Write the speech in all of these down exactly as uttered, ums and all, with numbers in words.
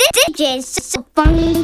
D J so funky.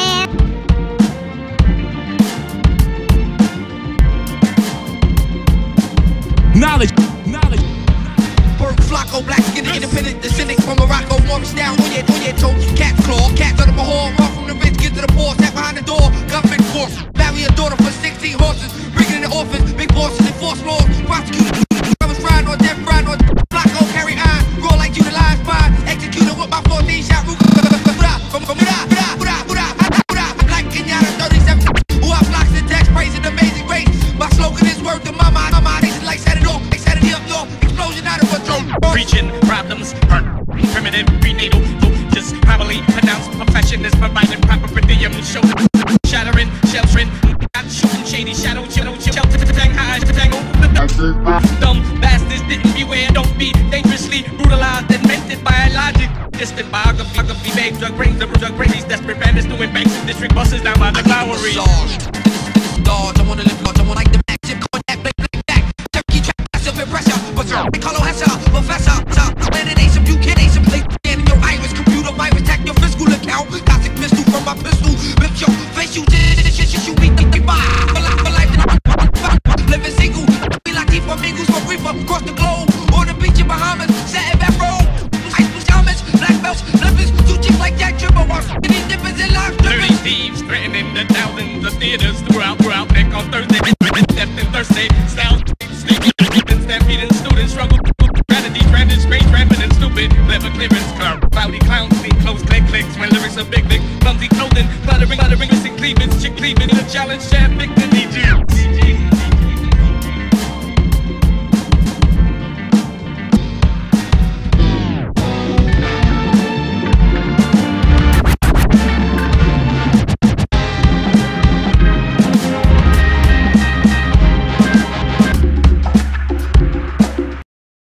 Knowledge, knowledge. Berg, Flocko, black skin, independent descendants from Morocco. Morris down on your, on your toe. Cat's claw, cats under the hall. Run from the ridge, get to the paw. Sat behind the door, government force. Marry a daughter for sixteen horses. Bringing in the office, big bosses and force laws. Prosecuted, I was riding on death, riding on Flocko, carry on. Roll like you the line spine. Executed with my fourteen shot roof. From from Buddha, Buddha, Buddha, Buddha, Buddha. Like Kenyatta thirty-seven. Who I flocks the text, praising amazing grace. My slogan is word to my mind. My mind is like set it off, they set it up, yo. Explosion out of control. Preaching problems, primitive, prenatal, just probably pronounced profession is providing proper rhythm, show shattering, sheltering, not shooting shady shadow, shadow, shelter, Shanghai, Tango. Dumb bastards didn't beware, don't be dangerously brutalized and mentored by logic. Distant biography, biography, made drug brains, the drug brains, desperate bandits doing banks and district buses down by the Glowery. Dodge, I wanna live large, I want like the back, chip, cognac, black, black, black. Turkey trap, massive in pressure, but they call Hessa, professor, top, planet ain't some, you can't ain't some, play, in your iris, computer virus, hack your fiscal account, toxic pistol from my pistol, rip your face, you did shit, shit, you beat the bye, for life, for life, living single, we like deep amigos for reefer, across the globe, on the beach in Bahamas, satin back road, ice blue helmets, black belts, flippers, two chicks like Jack Tripper, these dippers in live Dirty thieves threatening the thousands of theaters throughout, throughout, neck on Thursday, death and Thursday, style, sleeping, stampeding students, struggle, strategy, trending, strange, rampant and stupid, clever clearance, cloudy clowns, clean close, click, clicks, when lyrics are big, big, clumsy clothing, cluttering, cluttering, missing cleavage, chick cleavage, the challenge, jam, victim,